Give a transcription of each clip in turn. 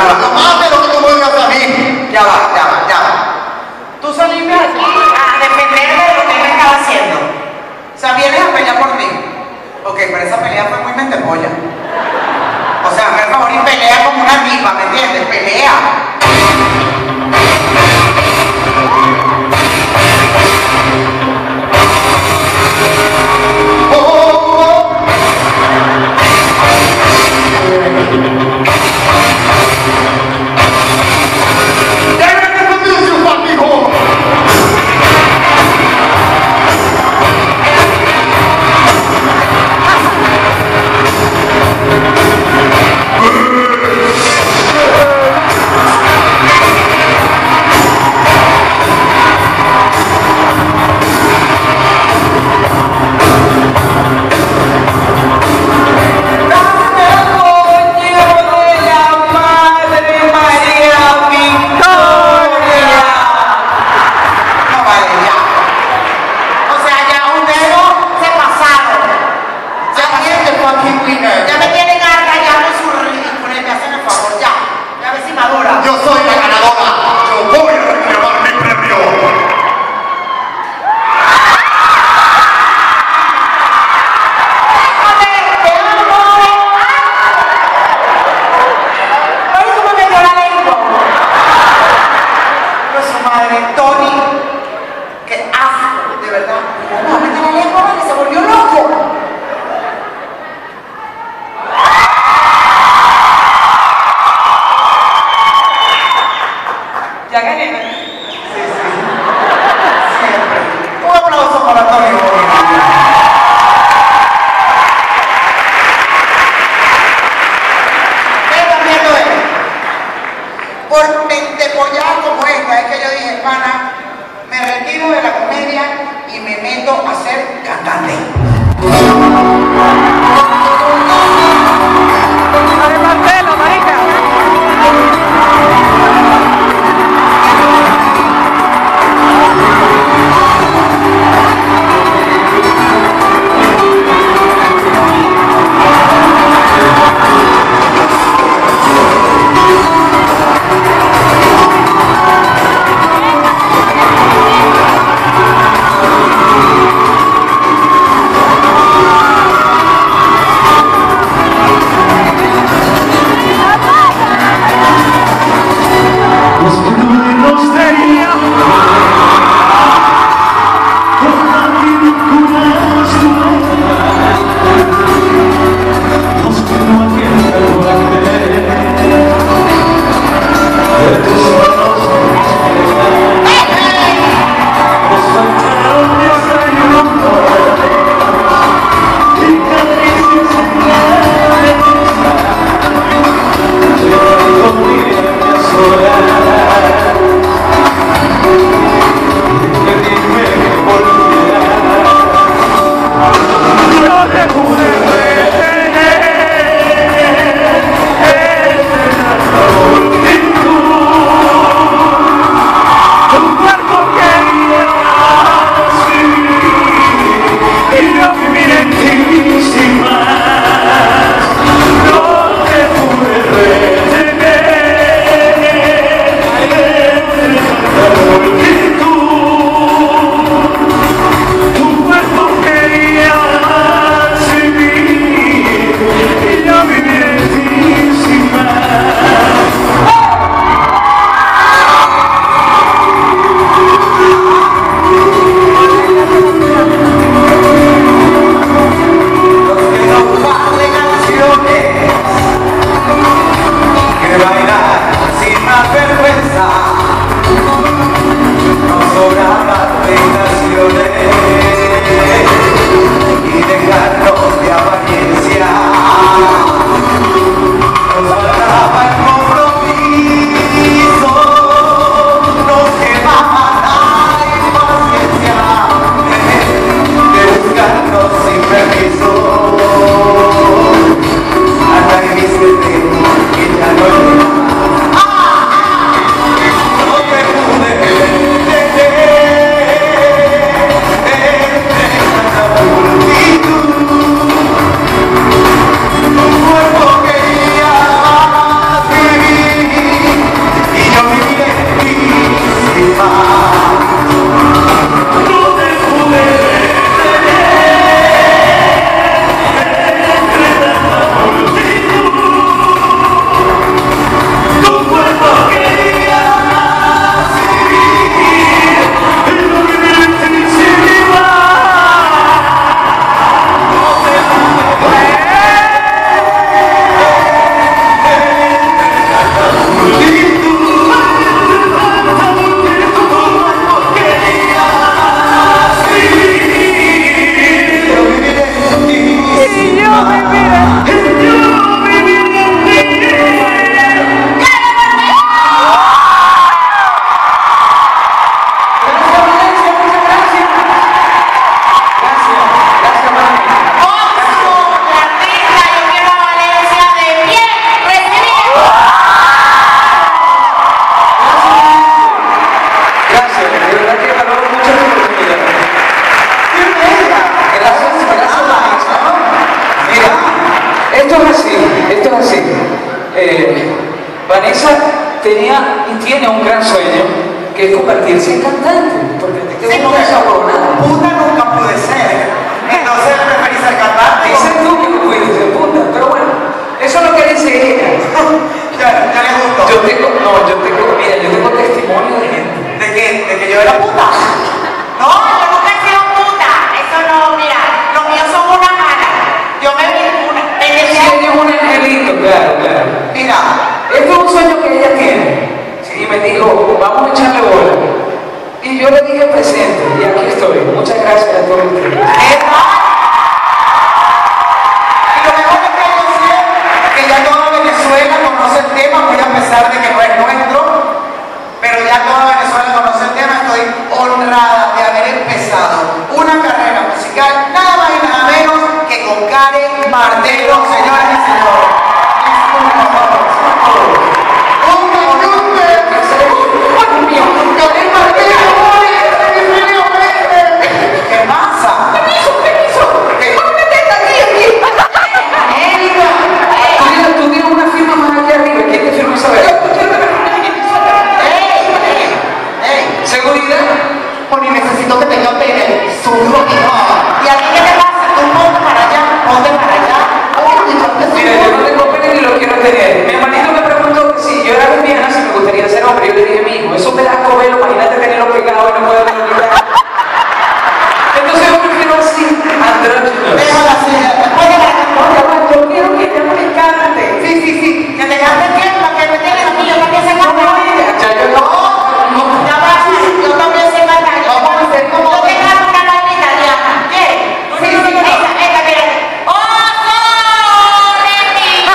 ya va. Jamás de lo que tú vuelvas a mí. Ya va. Tú saliste a defenderme de lo que él me estaba haciendo. O sea, vienes a pelear por mí. Ok, pero esa pelea fue muy mentepolla. O sea, hazme el favor y pelea como una diva, ¿me entiendes? Pelea. Vanessa tenía y tiene un gran sueño, que es convertirse en cantante, porque te Sí, tengo desaboronado. puta nunca pude ser. Entonces preferí ser cantante. Dices tú que no pudiste ser puta, pero bueno, eso es lo que dice ella. Ya le gustó. Yo tengo testimonio de gente. ¿De qué? ¿De que yo era puta? No, yo nunca he sido puta. Eso no, mira, los míos son una mala. Yo me vi una. Sí, ella es un angelito, claro. Mira, Este es un sueño que ella tiene. Y me dijo, vamos a echarle bola. Y yo le dije presente, y aquí estoy. Muchas gracias a todos ustedes. y lo mejor es que yo sé que ya toda Venezuela conoce el tema, muy a pesar de que no es nuestro, pero ya toda Venezuela conoce el tema. Estoy honrada de haber empezado una carrera musical, nada más y nada menos que con Karen Martelo, señoras y señores. Es un honor. ¿Qué pasa? Tú tienes una firma más aquí arriba. ¿Quién te firmó esa vez? ¿Seguridad? Porque necesito que tenga pena. Subo aquí. ¿Y a ti qué te pasa? Tú ponte para allá, ponte para allá. Mira, yo no tengo pena ni lo quiero tener. Mi hermanito me preguntó que si yo era lesbiana, si me gustaría ser hombre. Yo le dije, mijo, eso me da cobelo, imagínate tenerlo pegado y no poder quitar. Entonces yo prefiero así, andrógino. Déjala así. Después de la Yo quiero que ella me cante. Sí. Que te gaste tiempo, que me tienes a mí, yo también sé cantar. Ya yo no. Ya va, yo también sé cantar. Vamos a hacer como. Yo te canto una vaina italiana. ¿Quieres? Esta, mira. Oh, sole mio.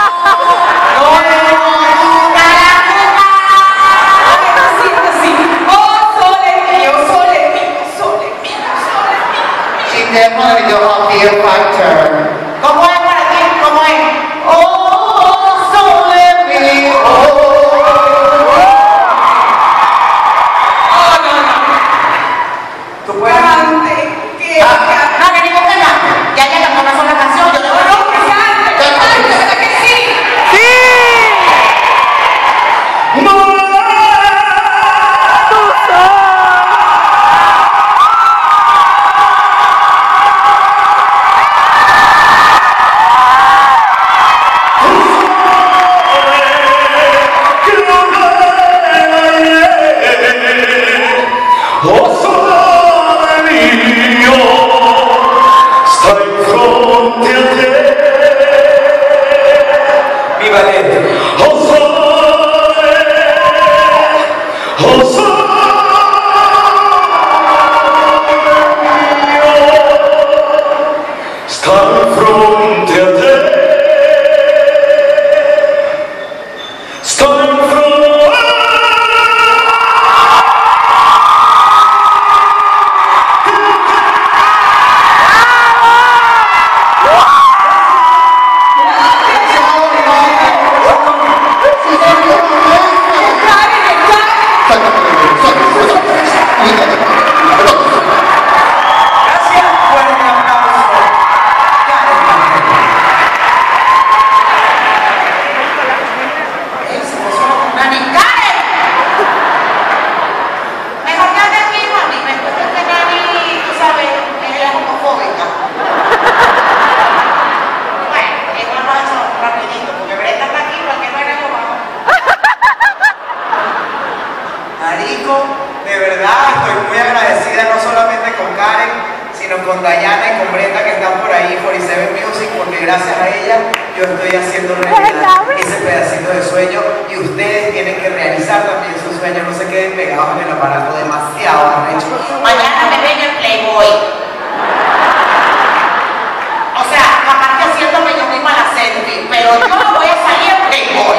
She definitely do a fear factor. ¿Cómo es para ti? ¿Cómo es? Oh, sole mio. Tú puedes. No, que ni con tema. Ya cantó una sola canción. Yo no lo que cante, ¿verdad que sí? Oh sole mio, sto in fronte a te. Viva Leti. Oh sole mio, sto in fronte a te. Sto in fronte. Gracias. Fuerte aplauso. Karen Martelo. Se puso una ¡Nani! Mejor que antes mismo a mí. Me cuesta que Nani, tú sabes, ella es homofóbica. bueno, igual lo ha hecho rapidito, porque Brenda está aquí, porque no era vamos. Marico, de verdad estoy muy agradecida no solamente con Karen, sino con Dayana y con Brenda que están por ahí, 47 Music, porque gracias a ella yo estoy haciendo realidad ese pedacito de sueño y ustedes tienen que realizar también sus sueños, no se queden pegados en el aparato demasiado arrecho. Mañana me ven en Playboy. O sea, capaz que haciéndome yo misma la selfie, pero yo voy a salir en Playboy.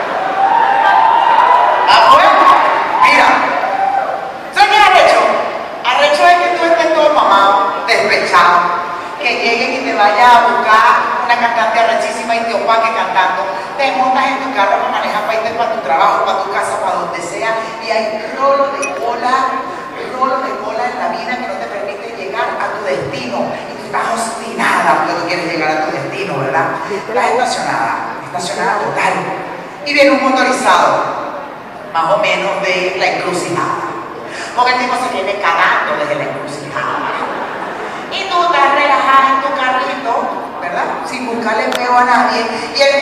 Ah, bueno, mira, ¿sabes qué es arrecho? Arrecho es que tú estés todo mamado, despechado, que lleguen y te vayas a buscar una cantante arrechísima y te opaque cantando, te montas en tu carro para manejar para irte para tu trabajo, para tu casa, para donde sea, y hay rolo de cola en la vida que no te permite llegar a tu destino, y tú estás obstinada porque tú quieres llegar a tu destino, ¿verdad? Estás estacionada, estacionada total. Y viene un motorizado, más o menos de la encrucijada. Porque el tipo se viene cagando desde la encrucijada. Y tú estás relajada en tu carrito, ¿verdad? Sin buscarle peo a nadie. Y el